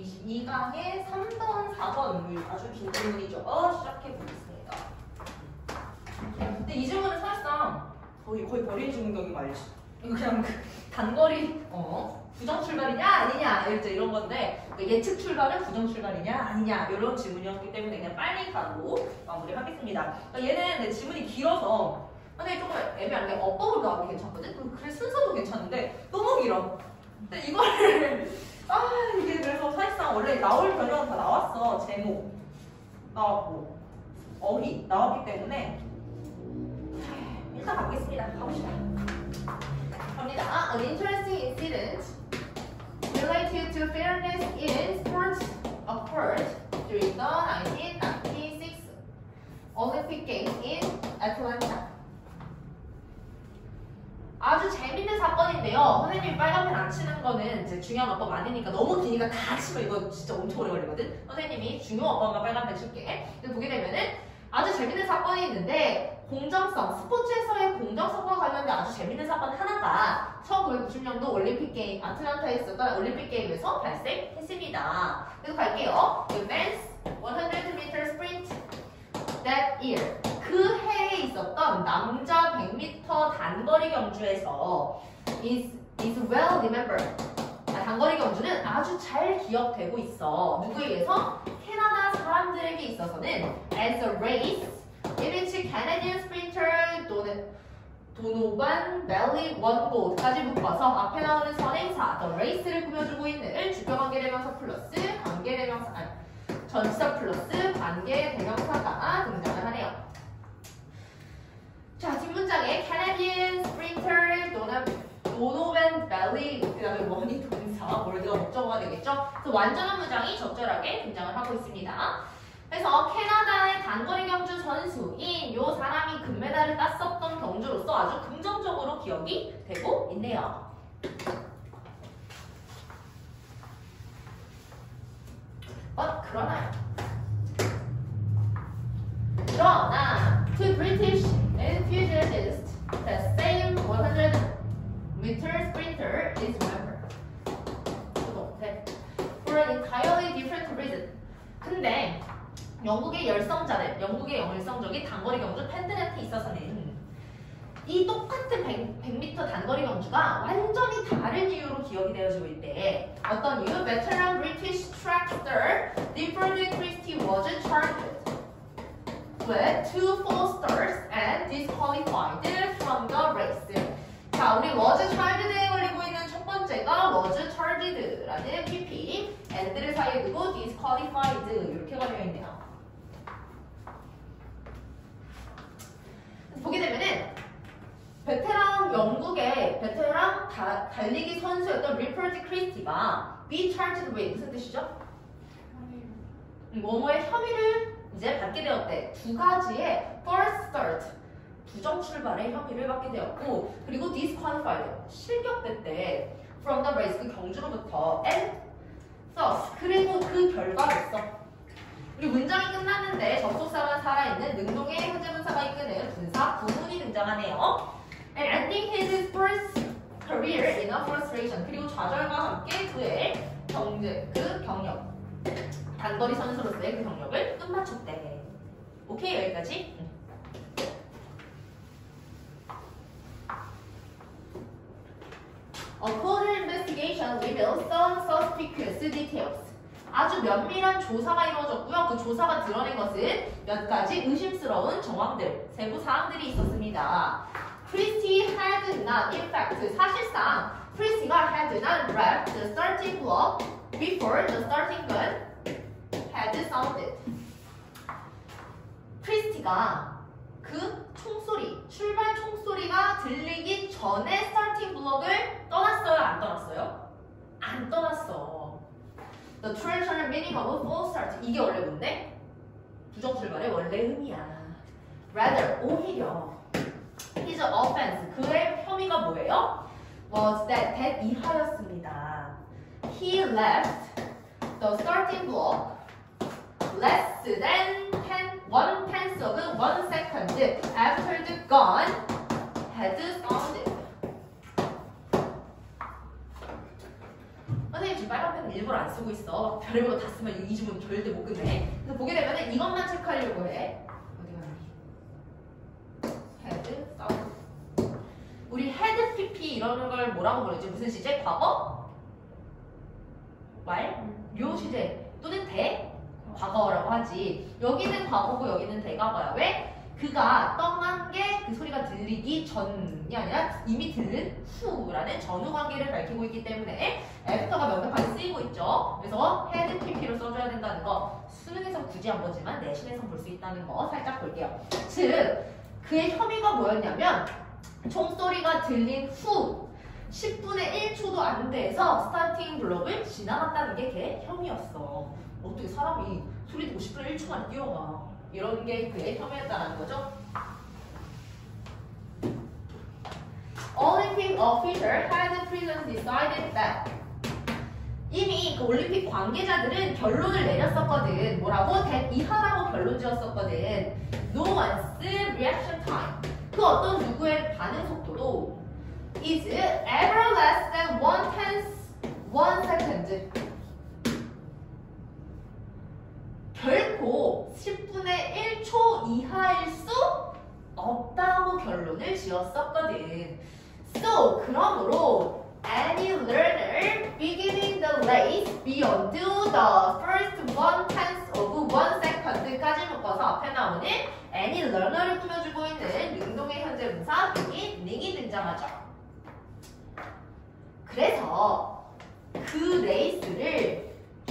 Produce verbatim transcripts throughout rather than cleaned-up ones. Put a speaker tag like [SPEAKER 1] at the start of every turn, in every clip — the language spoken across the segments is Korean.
[SPEAKER 1] 이십이 강의 삼 번, 사 번 아주 긴 질문이죠. 어, 시작해 보겠습니다. 근데 이 질문은 사실상 거의 거의 버린 질문격이 말이지. 이거 그냥 단거리 어 부정 출발이냐 아니냐 이제 이런 건데 예측 출발은 부정 출발이냐 아니냐 이런 질문이었기 때문에 그냥 빨리 가고 마무리하겠습니다. 얘는 내 질문이 길어서 근데 조금 애매한 게 어법을 가도 괜찮거든. 글 순서도 괜찮은데 너무 길어. 근데 이거를 아 이게 그래서 사실상 원래 나올 변형은 다 나왔어. 제목 나왔고 어휘 나왔기 때문에 일단 가보겠습니다. 가봅시다. 갑니다. An interesting incident related to fairness in sports occurred during the nineteen ninety-six Olympic Games in Atlanta. 아주 재밌는 사건인데요. 선생님이 빨간펜 안 치는 거는 이제 중요한 어법 아니니까 너무 기니까 다 치면 이거 진짜 엄청 오래 걸리거든. 선생님이 중요 어법만 빨간펜 칠게. 근데 보게 되면은 아주 재밌는 사건이 있는데 공정성, 스포츠에서의 공정성과 관련된 아주 재밌는 사건 하나가 천구백구십 년도 올림픽 게임, 아틀란타에 있었던 올림픽 게임에서 발생했습니다. 그래서 갈게요. The men's one hundred meter sprint that year. 그 해에 있었던 남자 백 미터 단거리 경주에서 is, is well remembered. 단거리 경주는 아주 잘 기억되고 있어. 누구에 의해서? 캐나다 사람들에게 있어서는 as a race in which Canadian sprinter 도네, 도노반 벨리 원 골드까지 묶어서 앞에 나오는 선행사 the race를 꾸며주고 있는 주격관계대명사 플러스 관계대명사 아니 전치사 플러스 관계대명사가 등장을 하네요. 자, 뒷문장에 Canadian sprinter 도나, 도노반 벨리 그 다음에 원이 동사 월드가 목적어가 되겠죠? 그래서 완전한 문장이 적절하게 등장을 하고 있습니다. 그래서 캐나다의 단거리 경주 선수인 요 사람이 금메달을 땄었던 경주로서 아주 긍정적으로 기억이 되고 있네요. 어, 그러나요? 그러나 two British enthusiasts, the same one hundred meter sprinter is remembered. For an entirely different reason. 근데 영국의 열성자들, 영국의 열성적인 단거리 경주 팬들한테 있어서는 이 똑같은 백 미터 단거리 경주가 완전히 다른 이유로 기억이 되어지고 있대. 어떤 이유? Veteran British track star Liberty Christie was charged with two false starts and disqualified from the race. 자, 우리 was charged에 걸리고 있는 첫 번째가 was charged라는 pp, and를 사이에 두고 disqualified 이렇게 걸려 있네요. 보게 되면은 베테랑 영국의 베테랑 다, 달리기 선수였던 리퍼티 크리스티가 be charged with 무슨 뜻이죠? 뭐뭐의 혐의를 이제 받게 되었대. 두 가지의 false start 부정 출발의 혐의를 받게 되었고 그리고 disqualified 실격됐대 from the race 그 경주로부터 and thus 그리고 그 결과로서 우리 문장이 끝났는데 접속사가 살아있는 능동의 현재분사가 이끄는 분사 구문이 등장하네요. And ending his sports career in a frustration. 그리고 좌절과 함께 그의 경제, 그 경력, 단거리 선수로서의 그 경력을 끝마쳤대. 오케이, 여기까지. 응. A closer investigation reveals some suspicious details. 아주 면밀한 조사가 이루어졌고요. 그 조사가 드러낸 것은 몇 가지 의심스러운 정황들, 세부 사항들이 있었습니다. Christie had not, in fact, 사실상 크리스티가 had not grabbed the starting block before the starting gun had sounded. 크리스티가 그 총소리, 출발 총소리가 들리기 전에 스타팅 블럭을 떠났어요? 안 떠났어요? 안 떠났어. The traditional meaning of false start. 이게 원래 뭔데? 부정 출발의 원래 의미야. Rather, 오히려 his offense, 그의 혐의가 뭐예요? Was that, that 이하였습니다. He left the starting block less than ten, one tenth of one second after the gun had sounded. 선생님 지금 빨간 펜은 일부러 안 쓰고 있어. 별의별 거 다 쓰면 이 지문 절대 못 끝내. 그래서 보게 되면 이것만 체크하려고 해. 어디 가니? 헤드, 사운드. 우리 헤드 피피 이런 걸 뭐라고 부르지? 무슨 시제? 과거? 말? 요 시제 또는 대? 과거라고 하지. 여기는 과거고 여기는 대과거야. 왜? 그가 떠난 게 그 소리가 들리기 전이 아니라 이미 들른 후라는 전후 관계를 밝히고 있기 때문에 애프터가 명백하게 쓰이고 있죠. 그래서 헤드 피피로 써줘야 된다는 거 수능에서 굳이 안 보지만 내신에서 볼 수 있다는 거 살짝 볼게요. 즉 그의 혐의가 뭐였냐면 총소리가 들린 후 십 분의 일 초도 안 돼서 스타팅 블록을 지나갔다는 게 걔 혐의였어. 어떻게 사람이 소리 듣고 십 분의 일 초 만에 뛰어가. 이런 게 그의 혐의였다는 거죠. Olympic official had previously decided that 이미 그 올림픽 관계자들은 결론을 내렸었거든. 뭐라고? that 이하라고 결론 지었었거든. No one's reaction time. 그 어떤 누구의 반응 속도도 is ever less than one tenth one second. 결코 십 분의 일 초 이하일 수 없다고 결론을 지었었거든. So, 그러므로 any learner beginning the race beyond the first one tenth of one second까지 묶어서 앞에 나오는 any learner를 꾸며주고 있는 능동의 현재 분사 beginning이 등장하죠. 그래서 그 레이스를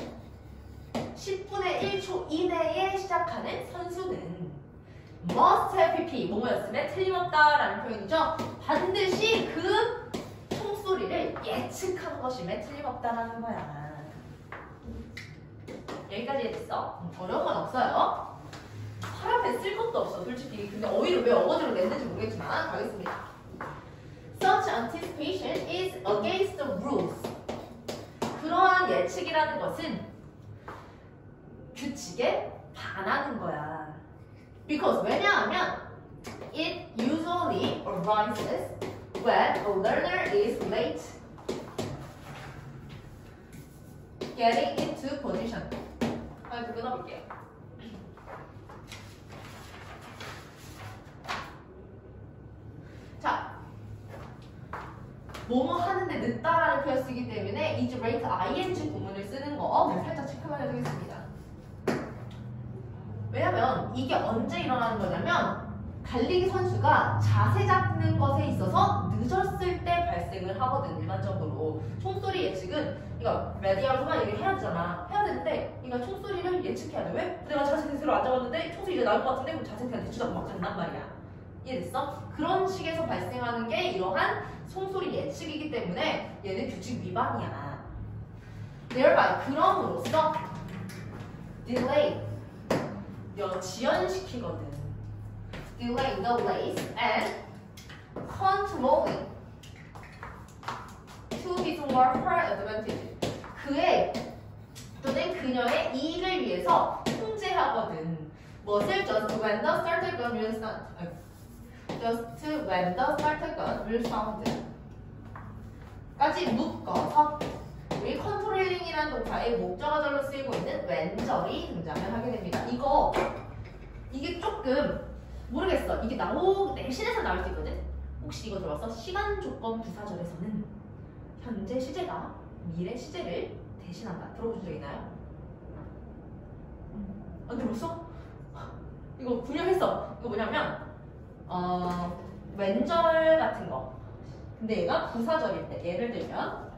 [SPEAKER 1] 십 분의 일 초 이내에 시작하는 선수는 must have pp 뭐뭐였으면 틀림없다라는 표현이죠. 반드시 그 총소리를 예측한 것임에 틀림없다라는 거야. 여기까지 했어. 어려운 건 없어요. 파란펜 쓸 것도 없어 솔직히. 근데 어휘를 왜 어거지로 냈는지 모르겠지만 가겠습니다. Such anticipation is against the rules. 그러한 예측이라는 것은 규칙에 반하는 거야. Because 왜냐하면 it usually arises when a learner is late getting into position. 아, 그 끊어볼게요. 자, 뭐뭐 하는데 늦다라는 표현 쓰기 때문에 is late ing 구문을 쓰는 거 살짝 체크만 해두겠습니다. 왜냐면 이게 언제 일어나는 거냐면 달리기 선수가 자세 잡는 것에 있어서 늦었을 때 발생을 하거든. 일반적으로 총소리 예측은 이거 레디아로만 얘기를 해야 되잖아. 해야 되는데 이거 총소리를 예측해야 돼. 왜? 내가 자세 대로 앉아봤는데 총소리 이제 나올 것 같은데 그럼 자세 그냥 대충 막 된단 말이야. 이해됐어? 그런 식에서 발생하는 게 이러한 총소리 예측이기 때문에 얘는 규칙 위반이야. thereby 그럼으로써 delay 지연시키거든. Delay the race and controlling to his or her advantage. 그의 또는 그녀의 이익을 위해서 통제하거든. 무엇을 just when the starter gun will sound. Just when the starter gun will sound. 까지 묶어서 우리 컨트롤링이라는 동사의 목적어절로 쓰이고 있는 when절이 등장을 하게 됩니다. 이거 이게 조금 모르겠어. 이게 나오 내신에서 나올 수 있거든. 혹시 이거 들어서 시간 조건 부사절에서는 현재 시제가 미래 시제를 대신한다. 들어보신 적 있나요? 안 들어봤어? 이거 분명했어. 이거 뭐냐면 어 when절 같은 거. 근데 얘가 부사절일 때 예를 들면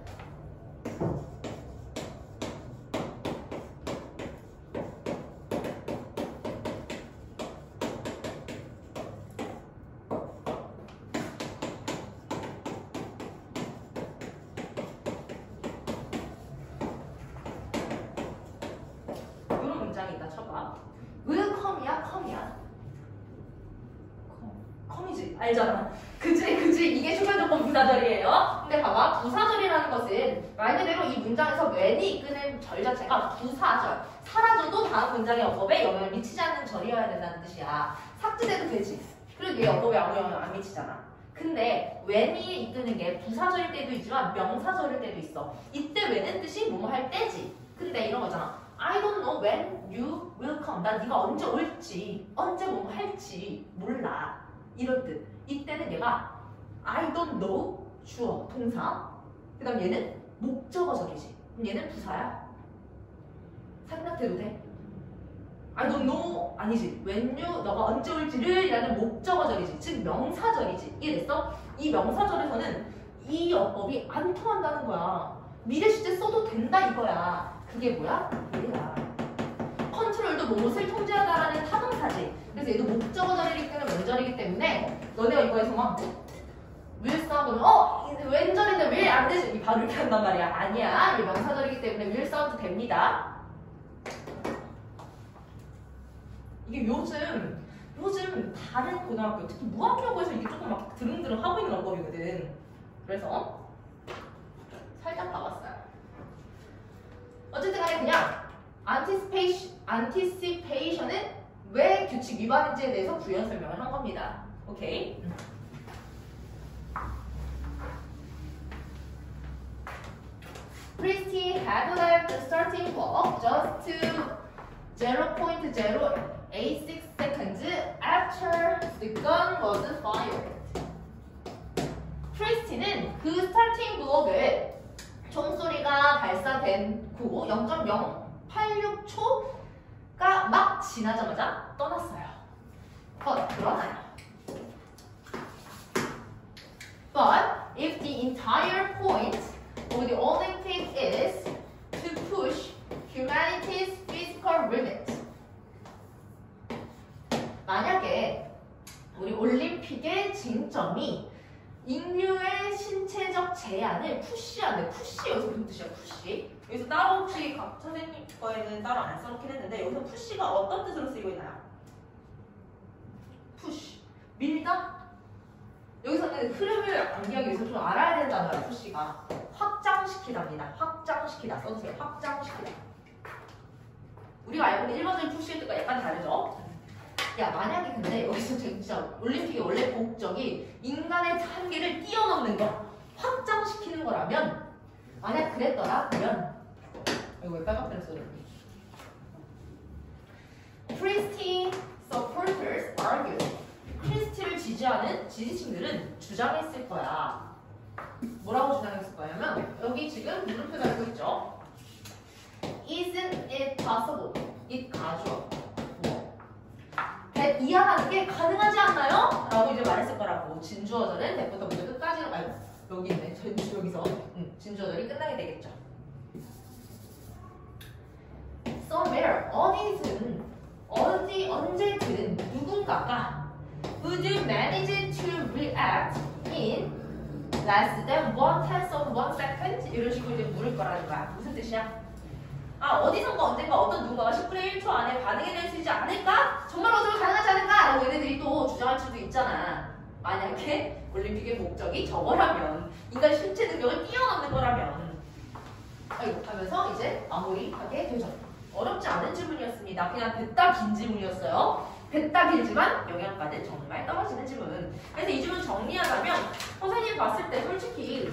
[SPEAKER 1] 이런 문장이 있다 쳐봐. will come이야 come이야 come이지 알잖아. 그지 그지 이게 추가조건 부사절이에요. 근데 봐봐 부사절이라는 것은 말 그대로 이 문장에서 when이 이끄는 절 자체가 부사절. 사라져도 다음 문장의 어법에 영향을 미치지 않는 절이어야 된다는 뜻이야. 삭제돼도 되지. 그래도 얘 어법에 아무 영향 안 미치잖아. 근데 when이 이끄는 게 부사절일 때도 있지만 명사절일 때도 있어. 이때 when은 뜻이 뭐뭐 할 때지. 근데 이런 거잖아. I don't know when you will come. 나 네가 언제 올지, 언제 뭐뭐 할지 몰라. 이런 뜻. 이때는 얘가 I don't know 주어, 동사. 그 다음 얘는 목적어적이지. 그럼 얘는 부사야. 생각해도 돼? I don't know 아니지. when you 너가 언제 올지를 라는 목적어절이지. 즉 명사절이지. 이해됐어? 이 명사절에서는 이 어법이 안 통한다는 거야. 미래 시제 써도 된다 이거야. 그게 뭐야? 얘야. 컨트롤도 뭐뭇을 통제하다라는 타동사지. 그래서 얘도 목적어절이기 때문에 왼절이기 때문에 너네가 이거에서만 will 사운드는 어! 왼절인데 왜 안 되지? 이 바로 이렇게 한단 말이야. 아니야. 이 명사절이기 때문에 will 사운드 됩니다. 이게 요즘 요즘 다른 고등학교 특히 무학여고에서 이게 조금 막 드릉드릉 하고 있는 어법이거든. 그래서 살짝 봐봤어요. 어쨌든 간에 그냥 anticipation, anticipation은 왜 규칙 위반인지에 대해서 부연 설명을 한 겁니다. 오케이? Christy had left the starting block just to zero point zero eight six seconds after the gun was fired. 크리스티는 그 스타팅 블록을 총소리가 발사된 후 영 점 영팔육 초가 막 지나자마자 떠났어요. But 그러나요? But if the entire point of the Olympics is to push humanity's physical limit. 만약에 우리 올림픽의 쟁점이 인류의 신체적 제한을 푸시하는, 푸시 여기서 무슨 뜻이야? 푸시. 여기서 따로 혹시 각 선생님 거에는 따로 안 써놓긴 했는데 여기서 푸시가 어떤 뜻으로 쓰이고 있나요? 푸시. 밀다? 여기서는 흐름을 암기하기 위해서 좀 알아야 되는 단어예요. 푸시가 확장시키답니다. 확장시키다 써주세요. 확장시키다. 우리가 알고 있는 일반적인 푸시의 뜻과 약간 다르죠? 야, 만약에 근데 여기서 진짜 올림픽의 원래 목적이 인간의 한계를 뛰어넘는 거, 확장시키는 거라면, 만약 그랬더라, 그러면 이거 왜 빨갛게 써졌니? Christie supporters argued. 크리스티를 지지하는 지지층들은 주장했을 거야. 뭐라고 주장했을 거냐면 여기 지금 물음표 달고 있죠? Isn't it possible? it 가주어. that 이하라는 게 가능하지 않나요? 라고 이제 말했을 거라고. 진주어절은 that부터 먼저 끝까지 말고 여기 있네. 진주 여기서 응, 진주어절이 끝나게 되겠죠. somewhere 어디든 어디 언제든 누군가가 would you manage to react in less than one tenth of one second? 이런 식으로 이제 물을 거라는 거야. 무슨 뜻이야? 아, 어디선가 언젠가 어떤 누군가가 십분의 일 초 안에 반응해낼 수 있지 않을까? 정말 어디로 가능하지 않을까? 라고 얘네들이 또 주장할 수도 있잖아. 만약에 올림픽의 목적이 저거라면, 인간 신체 능력을 뛰어넘는 거라면. 아이고, 하면서 이제 마무리하게 되죠. 어렵지 않은 질문이었습니다. 그냥 됐다 긴 질문이었어요. 됐다 길지만 영양가는 정말 떨어지는 질문. 그래서 이 질문 정리하자면 선생님 봤을 때 솔직히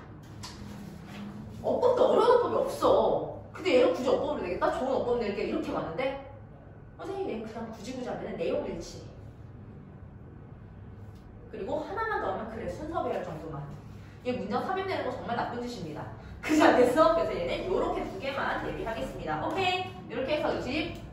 [SPEAKER 1] 어법도 어려운 어법이 없어. 근데 얘를 굳이 어법으로 내겠다? 좋은 어법 낼게 이렇게 많은데 선생님이 얘는 그냥 굳이 굳이 안 되는 내용 일치. 그리고 하나만 더 하면 그래 순서 배열 정도만. 얘 문장 삽입 내는 거 정말 나쁜 짓입니다. 그 자리에서 그래서 얘는 요렇게 두 개만 대비하겠습니다. 오케이? 이렇게 해서 이십